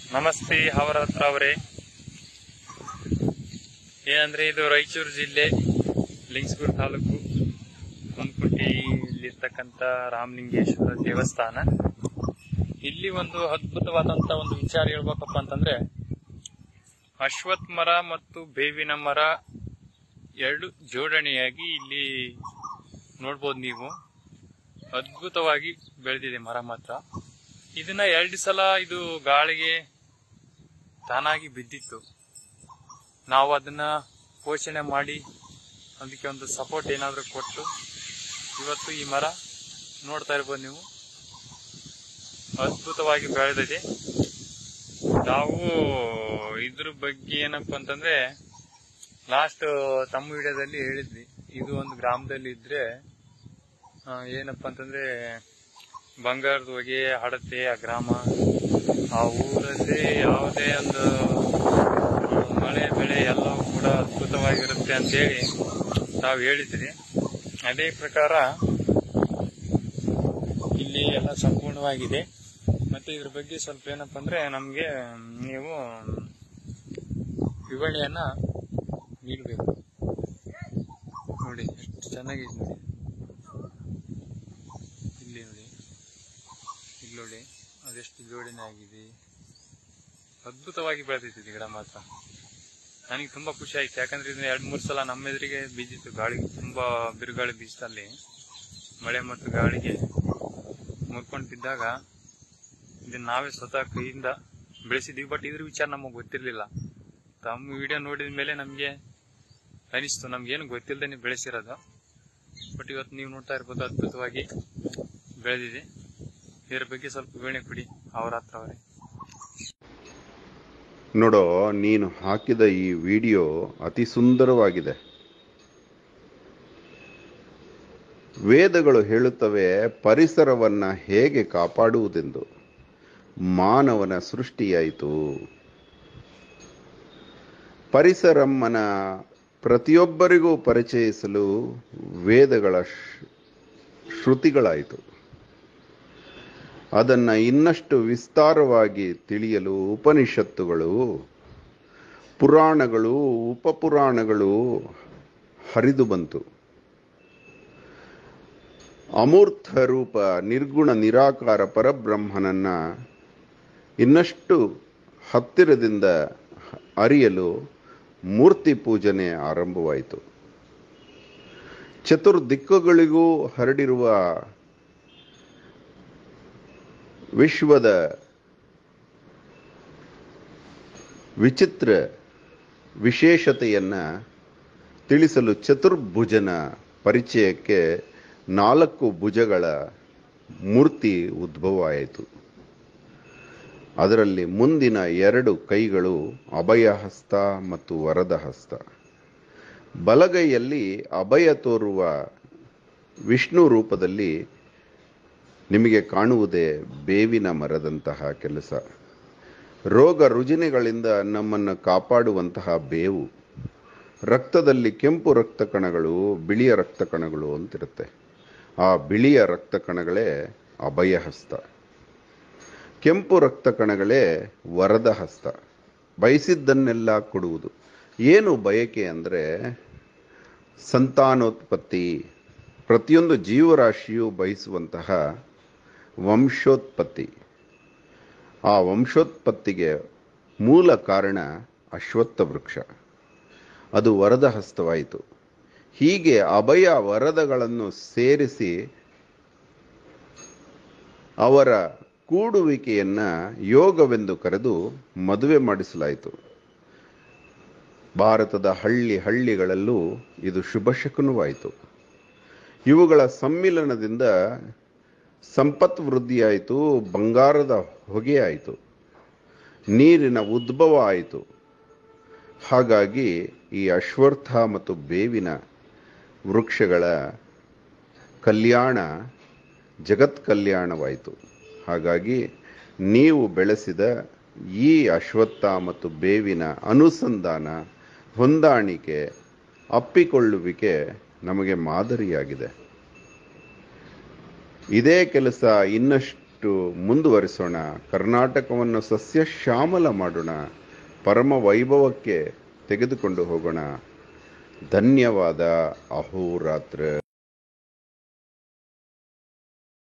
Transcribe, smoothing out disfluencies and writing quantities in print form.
ನಮಸ್ತೆ ಅವರ ಹತ್ರ ಅವರೇ. ಏನಂದ್ರೆ ಇದು ರಾಯಚೂರು ಜಿಲ್ಲೆ ಲಿಂಗಸಗೂರು ತಾಲೂಕು ಕುಂದಕುಂಟಿಯಲ್ಲಿರ್ತಕ್ಕಂಥ ರಾಮಲಿಂಗೇಶ್ವರ ದೇವಸ್ಥಾನ. ಇಲ್ಲಿ ಒಂದು ಅದ್ಭುತವಾದಂತ ಒಂದು ವಿಚಾರ ಹೇಳ್ಬೇಕಪ್ಪ ಅಂತಂದ್ರೆ, ಅಶ್ವತ್ಥ ಮರ ಮತ್ತು ಬೇವಿನ ಮರ ಎರಡು ಜೋಡಣೆಯಾಗಿ ಇಲ್ಲಿ ನೋಡ್ಬೋದು ನೀವು. ಅದ್ಭುತವಾಗಿ ಬೆಳೆದಿದೆ ಮರ ಮಾತ್ರ. ಇದನ್ನ 2 ಸಲ ಇದು ಗಾಳಿಗೆ ತಾನಾಗಿ ಬಿದ್ದಿತ್ತು. ನಾವು ಅದನ್ನ ಪೋಷಣೆ ಮಾಡಿ ಅದಕ್ಕೆ ಒಂದು ಸಪೋರ್ಟ್ ಏನಾದರೂ ಕೊಟ್ಟು ಇವತ್ತು ಈ ಮರ ನೋಡ್ತಾ ಇರ್ಬೋದು ನೀವು, ಅದ್ಭುತವಾಗಿ ಬೆಳೆದಿದೆ. ನಾವು ಇದ್ರ ಬಗ್ಗೆ ಏನಪ್ಪ ಅಂತಂದ್ರೆ ಲಾಸ್ಟ್ ತಮ್ಮ ವಿಡಿಯೋದಲ್ಲಿ ಹೇಳಿದ್ವಿ, ಇದು ಒಂದು ಗ್ರಾಮದಲ್ಲಿ ಇದ್ರೆ ಏನಪ್ಪ ಅಂತಂದ್ರೆ ಬಂಗಾರದ ಹೊಗೆ ಹಡತೆ ಆ ಗ್ರಾಮ, ಆ ಊರಲ್ಲಿ ಯಾವುದೇ ಒಂದು ಮಳೆ ಬೆಳೆ ಎಲ್ಲವೂ ಕೂಡ ಅದ್ಭುತವಾಗಿರುತ್ತೆ ಅಂತೇಳಿ ನಾವು ಹೇಳಿದ್ರಿ. ಅದೇ ಪ್ರಕಾರ ಇಲ್ಲಿ ಎಲ್ಲ ಸಂಪೂರ್ಣವಾಗಿದೆ. ಮತ್ತೆ ಇದ್ರ ಬಗ್ಗೆ ಸ್ವಲ್ಪ ಏನಪ್ಪ ಅಂದ್ರೆ ನಮ್ಗೆ ನೀವು ವಿವರಣೆಯನ್ನ ನೀಡಬೇಕು. ನೋಡಿ ಎಷ್ಟು ಚೆನ್ನಾಗಿದೆ ನೋಡಿ, ಇಲ್ಲಿ ನೋಡಿ, ಇಲ್ಲಿ ನೋಡಿ ಅದೆಷ್ಟು ಜೋಡಣೆ ಆಗಿದೆ. ಅದ್ಭುತವಾಗಿ ಬೆಳೆದಿದೆ ಗಿಡ ಮಾತ್ರ. ನನಗೆ ತುಂಬಾ ಖುಷಿ ಆಯ್ತು, ಯಾಕಂದ್ರೆ ಇದನ್ನ 2-3 ಸಲ ನಮ್ಮ ಎದುರಿಗೆ ಬೀಜಿತ್ತು. ಗಾಳಿ ತುಂಬಾ ಬಿರುಗಾಳಿ ಬೀಸ್ತಲ್ಲಿ ಮಳೆ ಮತ್ತು ಗಾಳಿಗೆ ಮುರ್ಕೊಂಡು ಬಿದ್ದಾಗ ಇದನ್ನ ನಾವೇ ಸ್ವತಃ ಕೈಯಿಂದ ಬೆಳೆಸಿದ್ವಿ. ಬಟ್ ಇದ್ರ ವಿಚಾರ ನಮಗೆ ಗೊತ್ತಿರ್ಲಿಲ್ಲ. ತಮ್ಮ ವಿಡಿಯೋ ನೋಡಿದ ಮೇಲೆ ನಮ್ಗೆ ಅನಿಸ್ತು, ನಮ್ಗೇನು ಗೊತ್ತಿಲ್ಲದೆ ಬೆಳೆಸಿರೋದು. ಬಟ್ ಇವತ್ತು ನೀವು ನೋಡ್ತಾ ಇರ್ಬೋದು ಅದ್ಭುತವಾಗಿ ಬೆಳೆದಿದೆ. ಇದರ ಬಗ್ಗೆ ಸ್ವಲ್ಪ ವಿವರಣೆ ಕೊಡಿ ಅವರ ಹತ್ರ ಅವರೇ. ನೋಡೋ, ನೀನು ಹಾಕಿದ ಈ ವಿಡಿಯೋ ಅತಿ ಸುಂದರವಾಗಿದೆ. ವೇದಗಳು ಹೇಳುತ್ತವೆ ಪರಿಸರವನ್ನ ಹೇಗೆ ಕಾಪಾಡುವುದೆಂದು. ಮಾನವನ ಸೃಷ್ಟಿಯಾಯಿತು. ಪರಿಸರಮ್ಮನ ಪ್ರತಿಯೊಬ್ಬರಿಗೂ ಪರಿಚಯಿಸಲು ವೇದಗಳ ಶ್ರುತಿಗಳಾಯಿತು. ಅದನ್ನು ಇನ್ನಷ್ಟು ವಿಸ್ತಾರವಾಗಿ ತಿಳಿಯಲು ಉಪನಿಷತ್ತುಗಳು, ಪುರಾಣಗಳು, ಉಪಪುರಾಣಗಳು ಹರಿದು ಬಂತು. ಅಮೂರ್ತ ರೂಪ ನಿರ್ಗುಣ ನಿರಾಕಾರ ಪರಬ್ರಹ್ಮನನ್ನ ಇನ್ನಷ್ಟು ಹತ್ತಿರದಿಂದ ಅರಿಯಲು ಮೂರ್ತಿ ಪೂಜನೆ ಆರಂಭವಾಯಿತು. ಚತುರ್ದಿಕ್ಕುಗಳಿಗೂ ಹರಡಿರುವ ವಿಶ್ವದ ವಿಚಿತ್ರ ವಿಶೇಷತೆಯನ್ನ ತಿಳಿಸಲು ಚತುರ್ಭುಜನ ಪರಿಚಯಕ್ಕೆ 4 ಭುಜಗಳ ಮೂರ್ತಿ ಉದ್ಭವವಾಯಿತು. ಅದರಲ್ಲಿ ಮುಂದಿನ 2 ಕೈಗಳು ಅಭಯಹಸ್ತ ಮತ್ತು ವರದ ಹಸ್ತ. ಬಲಗೈಯಲ್ಲಿ ಅಭಯ ತೋರುವ ವಿಷ್ಣು ರೂಪದಲ್ಲಿ ನಿಮಗೆ ಕಾಣುವುದೇ ಬೇವಿನ ಮರದಂತಹ ಕೆಲಸ. ರೋಗ ರುಜಿನಗಳಿಂದ ನಮ್ಮನ್ನು ಕಾಪಾಡುವಂತಹ ಬೇವು. ರಕ್ತದಲ್ಲಿ ಕೆಂಪು ರಕ್ತ ಕಣಗಳು, ಬಿಳಿಯ ರಕ್ತ ಕಣಗಳು ಅಂತಿರುತ್ತೆ. ಆ ಬಿಳಿಯ ರಕ್ತ ಕಣಗಳೇ ಅಭಯಹಸ್ತ, ಕೆಂಪು ರಕ್ತ ಕಣಗಳೇ ವರದ ಹಸ್ತ. ಬಯಸಿದ್ದನ್ನೆಲ್ಲ ಕೊಡುವುದು. ಏನು ಬಯಕೆ ಅಂದರೆ ಸಂತಾನೋತ್ಪತ್ತಿ. ಪ್ರತಿಯೊಂದು ಜೀವರಾಶಿಯು ಬಯಸುವಂತಹ ವಂಶೋತ್ಪತ್ತಿ. ಆ ವಂಶೋತ್ಪತ್ತಿಗೆ ಮೂಲ ಕಾರಣ ಅಶ್ವತ್ಥ ವೃಕ್ಷ. ಅದು ವರದ ಹಸ್ತವಾಯಿತು. ಹೀಗೆ ಅಭಯ ವರದಗಳನ್ನು ಸೇರಿಸಿ ಅವರ ಕೂಡುವಿಕೆಯನ್ನ ಯೋಗವೆಂದು ಕರೆದು ಮದುವೆ ಮಾಡಿಸಲಾಯಿತು. ಭಾರತದ ಹಳ್ಳಿಗಳಲ್ಲೂ ಇದು ಶುಭ ಶಕುನವಾಯಿತು. ಇವುಗಳ ಸಮ್ಮಿಲನದಿಂದ ಸಂಪತ್ ವೃದ್ಧಿಯಾಯಿತು, ಬಂಗಾರದ ಹೊಗೆಯಾಯಿತು, ನೀರಿನ ಉದ್ಭವ ಆಯಿತು. ಹಾಗಾಗಿ ಈ ಅಶ್ವತ್ಥ ಮತ್ತು ಬೇವಿನ ವೃಕ್ಷಗಳ ಕಲ್ಯಾಣ ಜಗತ್ ಕಲ್ಯಾಣವಾಯಿತು. ಹಾಗಾಗಿ ನೀವು ಬೆಳೆಸಿದ ಈ ಅಶ್ವತ್ಥ ಮತ್ತು ಬೇವಿನ ಅನುಸಂಧಾನ, ಹೊಂದಾಣಿಕೆ, ಅಪ್ಪಿಕೊಳ್ಳುವಿಕೆ ನಮಗೆ ಮಾದರಿಯಾಗಿದೆ. ಇದೇ ಕೆಲಸ ಇನ್ನಷ್ಟು ಮುಂದುವರಿಸೋಣ. ಕರ್ನಾಟಕವನ್ನು ಸಸ್ಯಶ್ಯಾಮಲ ಮಾಡೋಣ. ಪರಮ ವೈಭವಕ್ಕೆ ತೆಗೆದುಕೊಂಡು ಹೋಗೋಣ. ಧನ್ಯವಾದ. ಅಹೋರಾತ್ರ.